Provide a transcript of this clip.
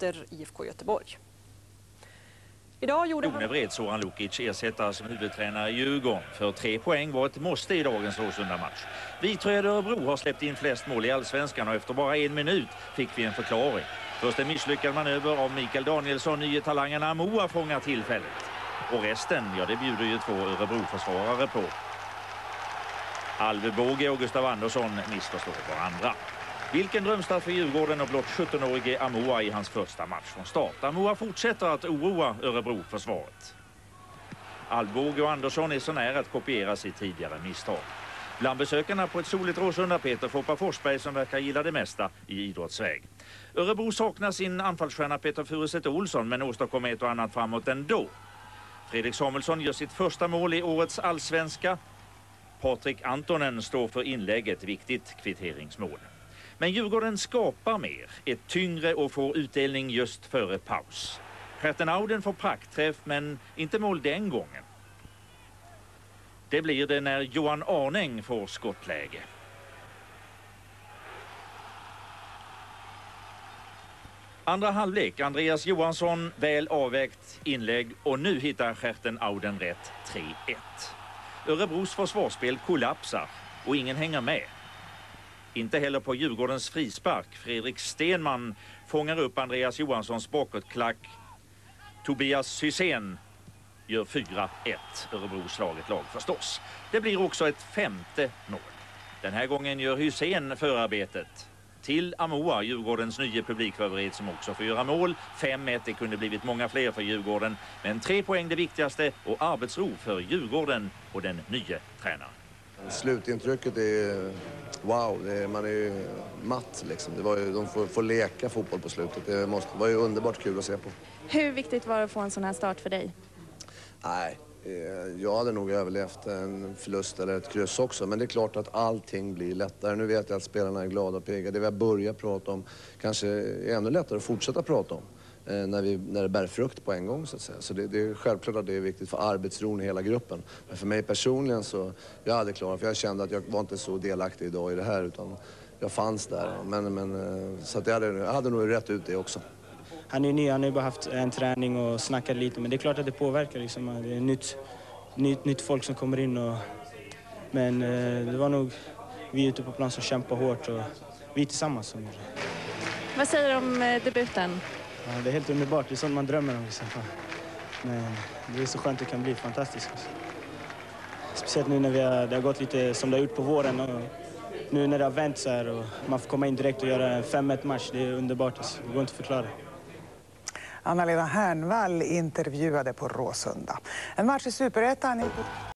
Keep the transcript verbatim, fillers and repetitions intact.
möter I F K Göteborg. Idag gjorde han... Donevred Soran Lukic ersätter som huvudtränare i Djurgården. För tre poäng var ett måste i dagens Råsunda-match. Vitröd Örebro har släppt in flest mål i Allsvenskan och efter bara en minut fick vi en förklaring. Först en misslyckad manöver av Mikael Danielsson, nye talangen Amoa fångar tillfället. Och resten, ja det bjuder ju två Örebro-försvarare på. Alve Båge och Gustav Andersson missförstår varandra. Vilken drömstart för Djurgården och blott sjuttonårige Amoa i hans första match från start. Amoa fortsätter att oroa Örebro-försvaret. Alvbåge och Andersson är så nära att kopiera sitt tidigare misstag. Bland besökarna på ett soligt Råsunda Peter Foppa Forsberg som verkar gilla det mesta i idrottsväg. Örebro saknar sin anfallsstjärna Peter Furuset Olsson men åstadkommer ett och annat framåt ändå. Fredrik Samuelsson gör sitt första mål i årets allsvenska. Patrik Antonen står för inlägget, viktigt kvitteringsmål. Men Djurgården skapar mer, ett tyngre och får utdelning just före paus. Hertenauden får praktträff men inte mål den gången. Det blir det när Johan Arning får skottläge. Andra halvlek, Andreas Johansson, väl avvägt inlägg och nu hittar Hertenauden rätt tre ett. Örebros försvarsspel kollapsar och ingen hänger med. Inte heller på Djurgårdens frispark. Fredrik Stenman fångar upp Andreas Johanssons bakåtklack. Tobias Hysén gör fyra ett. Örebro slaget lag förstås. Det blir också ett femte mål. Den här gången gör Hysén förarbetet. Till Amoa, Djurgårdens nya publikfavorit som också får göra mål. fem ett, det kunde blivit många fler för Djurgården. Men tre poäng det viktigaste och arbetsro för Djurgården och den nya tränaren. Slutintrycket är wow, det är, man är ju matt liksom. Det var ju, de får, får leka fotboll på slutet. Det måste, var ju underbart kul att se på. Hur viktigt var det att få en sån här start för dig? Nej, jag hade nog överlevt en förlust eller ett kryss också. Men det är klart att allting blir lättare. Nu vet jag att spelarna är glada och pigga. Det vi har börjat prata om kanske är ännu lättare att fortsätta prata om. När, vi, när det bär frukt på en gång så att säga. Så det, det är självklart att det är viktigt för arbetsron i hela gruppen. Men för mig personligen så, jag hade klarat, för jag kände att jag var inte så delaktig idag i det här utan jag fanns där. Men, men, så att jag, hade, jag hade nog rätt ut det också. Han är ny, han har ju bara haft en träning och snackat lite, men det är klart att det påverkar liksom. Det är nytt, nytt, nytt folk som kommer in och, men det var nog vi ute på plan som kämpar hårt och vi tillsammans som gjorde. Vad säger du om debuten? Ja, det är helt underbart, det är sånt man drömmer om. Liksom. Men det är så skönt det kan bli, fantastiskt. Alltså. Speciellt nu när vi har, det har gått lite som det har gjort på våren. Och nu när det har vänt så här och man får komma in direkt och göra en fem ett match, det är underbart. Alltså. Det går inte att förklara. Anna-Lena Hernvall intervjuade på Råsunda. En match i Superettan.